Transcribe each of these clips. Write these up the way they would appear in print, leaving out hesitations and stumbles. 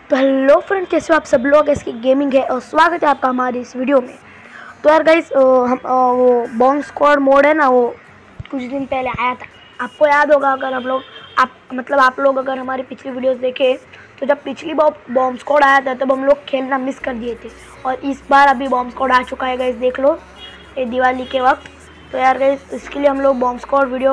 तो hello friend, कैसे हो आप सब लोग। इसकी गेमिंग है और स्वागत है आपका हमारी इस वीडियो में। तो यार गाइस, हम वो बॉम्ब स्क्वाड मोड है ना, वो कुछ दिन पहले आया था। आपको याद होगा, अगर आप लोग अगर हमारी पिछली वीडियोस देखे तो जब पिछली बॉम्ब स्क्वाड आया था तब हम लोग खेलना मिस कर दिए थे। और इस बार अभी बॉम्ब स्क्वाड आ चुका है गाइस, देख लो ये दिवाली के वक्त। तो यार गाइस, इसके लिए हम लोग बॉम्ब स्क्वाड वीडियो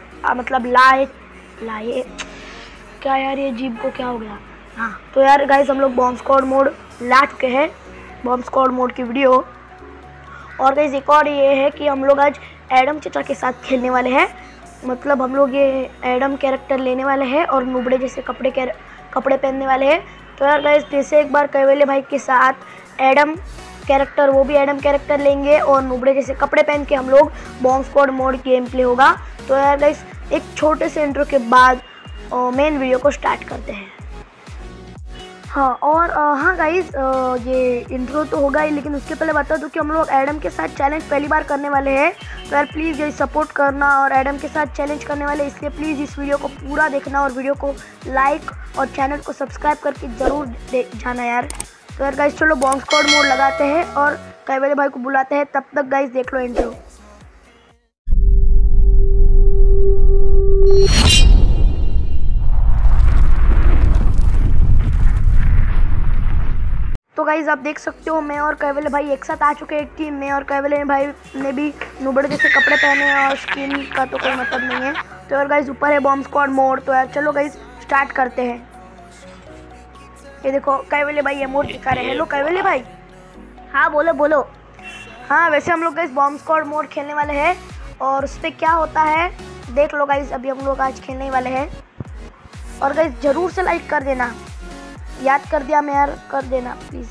लाए क्या यार, ये जीप को क्या हो गया। हाँ, तो यार गाइस, हम लोग बॉम्ब स्क्वाड मोड ला चुके हैं, बॉम्ब स्क्वाड मोड की वीडियो। और गाइस, एक और ये है कि हम लोग आज एडम चचा के साथ खेलने वाले हैं। मतलब हम लोग ये एडम कैरेक्टर लेने वाले हैं और नुबड़े जैसे कपड़े पहनने वाले हैं। तो यार गाइस, जैसे एक बार कैवेले भाई के साथ एडम कैरेक्टर, वो भी एडम कैरेक्टर लेंगे और नुबड़े जैसे कपड़े पहन के हम लोग bomb squad mode game play होगा। तो यार गाइस, एक छोटे से इंट्रो के बाद मेन वीडियो को स्टार्ट करते हैं। हाँ गाइस, ये इंट्रो तो होगा ही, लेकिन उसके पहले बता दूं कि हम लोग एडम के साथ चैलेंज पहली बार करने वाले हैं। तो यार प्लीज़ ये सपोर्ट करना, और एडम के साथ चैलेंज करने वाले इसलिए प्लीज़ इस वीडियो को पूरा देखना और वीडियो को लाइक और चैनल को सब्सक्राइब करके ज़रूर जाना यार। तो यार गाइस, चलो बॉम्ब स्क्वाड मोड लगाते हैं और कैवेले भाई को बुलाते हैं। तब तक गाइस देख लो इंट्रो। तो गाइज, आप देख सकते हो मैं और कैवेले भाई एक साथ आ चुके हैं एक टीम में, और कैवेले भाई ने भी नुबड़े जैसे कपड़े पहने हैं और स्किन का तो कोई मतलब नहीं है। तो यार गाइज, ऊपर है बॉम्ब स्क्वाड मोड। तो यार चलो गाइज स्टार्ट करते हैं। ये देखो कैवेले भाई इमोट दिखा रहे हैं। हेलो कैवेले भाई। हाँ बोलो बोलो। हाँ, वैसे हम लोग गाइज बॉम्ब स्क्वाड मोड खेलने वाले हैं और उस पर क्या होता है देख लो गाइज। अभी हम लोग आज खेलने वाले हैं और गाइज ज़रूर से लाइक कर देना। याद कर दिया मैं यार, कर देना प्लीज।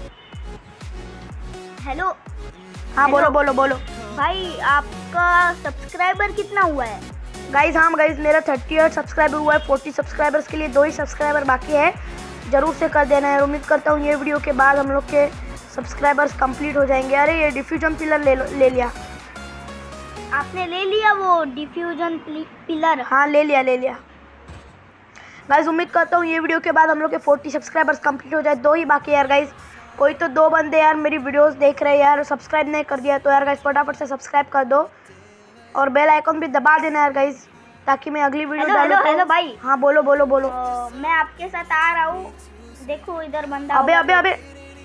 हेलो। हाँ बोलो बोलो बोलो। भाई आपका सब्सक्राइबर कितना हुआ है? गाइज हाँ गाइज, मेरा 38 सब्सक्राइबर हुआ है। 40 सब्सक्राइबर्स के लिए 2 ही सब्सक्राइबर बाकी है, ज़रूर से कर देना है। उम्मीद करता हूँ ये वीडियो के बाद हम लोग के सब्सक्राइबर्स कंप्लीट हो जाएंगे। अरे ये डिफ्यूजन पिलर ले लिया आपने? ले लिया वो डिफ्यूजन पिलर? हाँ ले लिया गाइज। उम्मीद करता हूँ ये वीडियो के बाद हम लोग के 40 सब्सक्राइबर्स कंप्लीट हो जाए। 2 ही बाकी है यार गाइज। कोई तो 2 बंदे यार मेरी वीडियोस देख रहे हैं यार, सब्सक्राइब नहीं कर दिया। तो यार गाइज फटाफट से सब्सक्राइब कर दो और बेल आइकन भी दबा देना यार गाइज, ताकि मैं अगली वीडियो डालूं। हेलो भाई। हाँ बोलो बोलो बोलो। मैं आपके साथ आ रहा हूँ। देखो इधर बंदा। अबे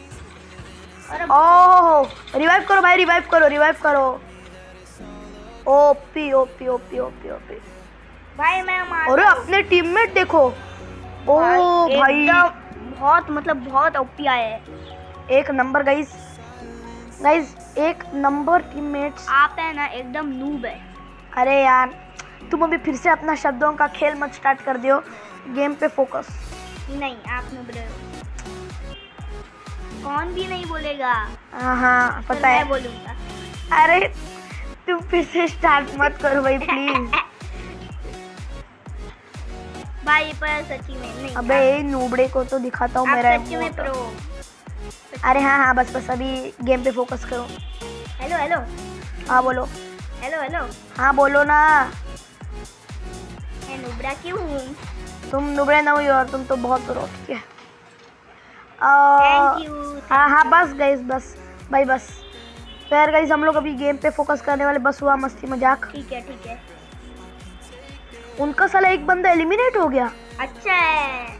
ओह, रिवाइव करो भाई, रिवाइव करो। OP OP OP OP OP भाई मैं अरे अपने टीममेट देखो। ओ भाई बहुत ओपी आए हैं। एक नंबर गाइस, एक नंबर टीममेट्स। आप है ना एकदम नूब है। अरे यार, तुम अभी फिर से अपना शब्दों का खेल मत स्टार्ट कर दियो। गेम पे फोकस। नहीं, आप नूब रहे हो। कौन भी नहीं बोलेगा। हाँ पता है। मैं बोलूँगा। अरे तुम फिर से स्टार्ट मत करो भाई प्लीज। भाई पर सच्ची में नहीं। अबे नूबड़े को तो दिखाता हूँ मेरा सच्ची में प्रो। अरे हाँ बस अभी गेम पे फोकस करो। हेलो। हाँ बोलो। हेलो। हाँ बोलो ना। मैं नुबड़ा क्यों हूँ? तुम नुबड़े ना हुई और तुम तो बहुत प्रो, ठीक है। Thank you. हाँ बस गाइस, बस भाई बस। तो यार गाइस, हम लोग अभी गेम पे फोकस करने वाले, बस हुआ मस्ती मजाक। ठीक है। उनका साला एक बंदा एलिमिनेट हो गया। अच्छा है,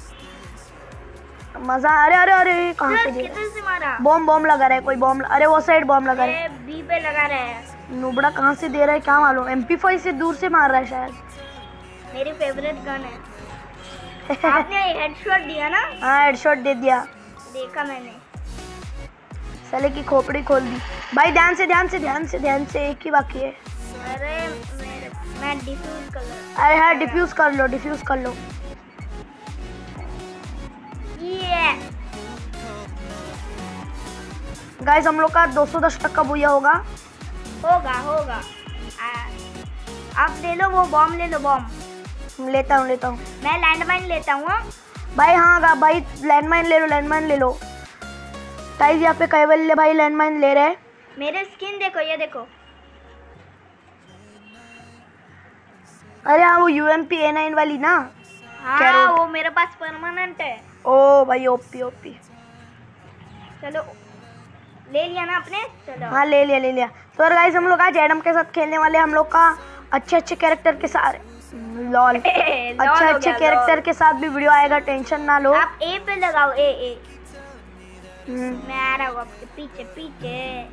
मजा। अरे कहाँ से मारा? बॉम्ब लगा रहा है कोई, बॉम्ब। अरे वो साइड बॉम्ब लगा रहा है। बी पे लगा रहा है। नुबड़ा कहाँ से दे रहा है क्या मालूम। MP5 से दूर से मार रहा है शायद। मेरी फेवरेट गन है। आपने हेडशॉट दिया ना? हाँ हेडशॉट दे दिया, देखा मैंने। साले की खोपड़ी खोल दी भाई। ध्यान से एक ही बाकी है। अरे मैं डिफ्यूज कर लूं। अरे हाँ डिफ्यूज कर लो। ये गाइस, हम लोग का 210 तक का बुया होगा। आप ले लो वो बॉम्ब, ले लो बॉम्ब। लेता हूँ। मैं लैंडमाइन लेता हूँ भाई। हाँ भाई, लैंडमाइन ले लो। गाइस, यहाँ पे कैवेले भाई लैंडमाइन ले रहे हैं। मेरे स्किन देखो, ये देखो। अरे हाँ, वो UMP A9 वाली ना। हाँ कैरेट। वो मेरे पास परमानेंट है। ओ भाई ओपी ओपी। चलो ले लिया ना आपने? चलो हाँ ले लिया। तो गाइस हम लोग आज एडम के साथ खेलने वाले, हम लोग का अच्छे कैरेक्टर के साथ लॉल अच्छे कैरेक्टर के साथ भी वीडियो आएगा, टेंशन ना लो। आप ए पे लगाओ, ए। मैं आ रहा हूँ आपके पीछे।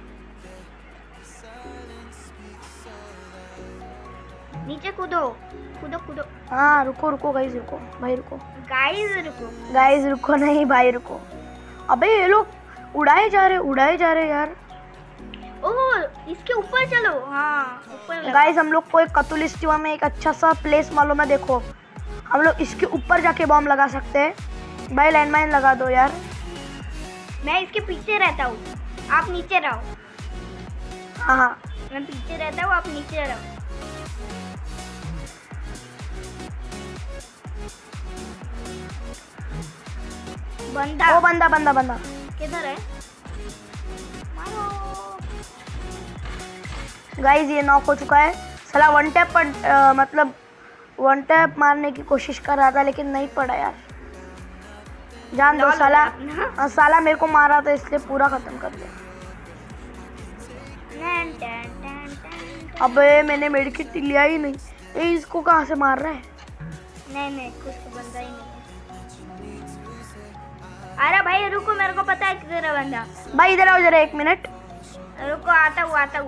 नीचे कूदो। हाँ रुको गाइस, रुको भाई रुको। गाइस रुको नहीं भाई रुको। अबे ये लोग उड़ाए जा रहे यार। ओह इसके ऊपर चलो। हाँ ऊपर गाइस हम लोग को एक कतुलिस्टिवा में एक अच्छा सा प्लेस मालूम है, देखो हम लोग इसके ऊपर जाके बॉम्ब लगा सकते हैं। भाई लैंडमाइन लगा दो यार। मैं इसके पीछे रहता हूँ, आप नीचे रहो। हाँ मैं पीछे रहता हूँ, आप नीचे रहो। बंदा किधर है? मारो। गाइस ये नॉक हो चुका है। साला वन टैप पर मतलब वन टैप मारने की कोशिश कर रहा था लेकिन नहीं पड़ा यार। जान दो साला मेरे को मारा था इसलिए पूरा खत्म कर दिया। अबे मैंने मेडिकेट लिया ही नहीं। ये इसको कहाँ से मार रहा है? नहीं कुछ तो बंदा ही नहीं। अरे भाई रुको, मेरे को पता है किधर है बंदा। भाई इधर आओ जरा 1 मिनट। रुको आता हूँ।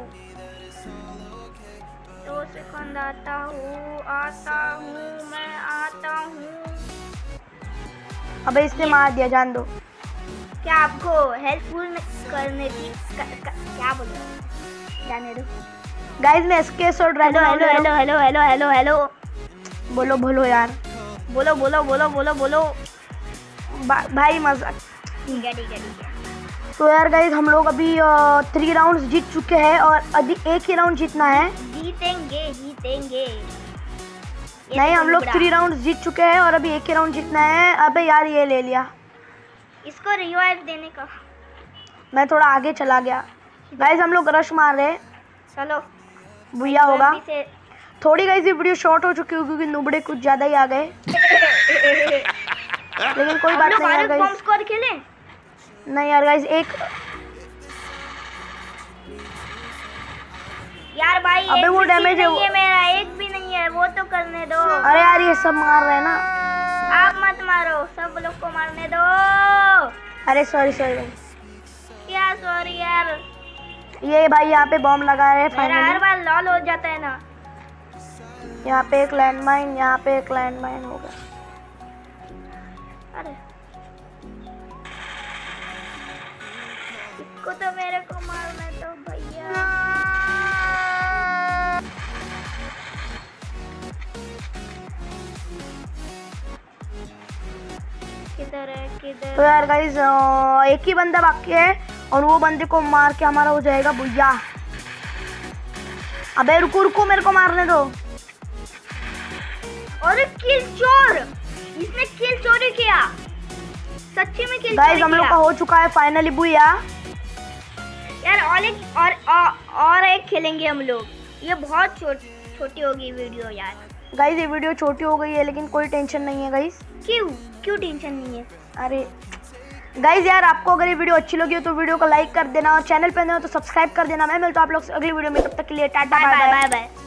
2 सेकंड आता हूँ मैं आता हूँ। अबे इसने मार दिया, जान दो। क्या आपको हेल्पफुल करने की क्या बोलो? जाने दो। गाइस मैं एसके और ड्रैगन। हेलो बोलो यार। बोलो। भाई मजाक। ठीक है। तो यार गाइस हम लोग अभी 3 राउंड्स जीत चुके हैं और अभी एक ही राउंड जीतना है। जीतेंगे। नहीं हम लोग 3 राउंड्स जीत चुके हैं और अभी एक ही राउंड जीतना है। अबे यार ये ले लिया। इसको रिवाइव देने का। मैं थोड़ा आगे चला गया। गाइस हम लोग रश मार रहे हैं। चलो भैया होगा। थोड़ी गाइस ये वीडियो शॉर्ट हो चुकी होगी क्योंकि नुबड़े कुछ ज्यादा ही आ गए। लेकिन कोई बात नहीं यार गाइस। स्कोर खेले? नहीं यार गाइस एक यार भाई अबे वो डैमेज है मेरा एक भी नहीं है, वो तो करने दो। अरे यार ये सब मार रहे हैं ना। आप मत मारो, सब लोग को मारने दो। अरे सॉरी क्या सॉरी यार। ये भाई यहाँ पे बॉम्ब लगा रहे हैं फाइनली। हर बार लॉल हो जाता है ना। यहाँ पे एक लैंडमाइन हो गया। अरे इसको तो मेरे को मारना तो भैया। किधर? तो यार गाइस एक ही बंदा बाकी है और वो बंदे को मार के हमारा हो जाएगा भैया। अबे रुको मेरे को मारने दो। और किल चोर, इसने किल चोरी किया। सच्ची में किल गाइस हम लोग का हो चुका है फाइनली भैया। यार और एक खेलेंगे हम लोग। ये बहुत छोटी होगी वीडियो यार। गाइस ये वीडियो छोटी हो गई है लेकिन कोई टेंशन नहीं है गाइस। क्यों टेंशन नहीं है? अरे गाइस यार आपको अगर ये वीडियो अच्छी लगी हो तो वीडियो को लाइक कर देना और चैनल पे नए हो तो सब्सक्राइब कर देना। मैं मिलता हूं आप लोग से अगली वीडियो में, तब तक के लिए टाटा बाय बाय।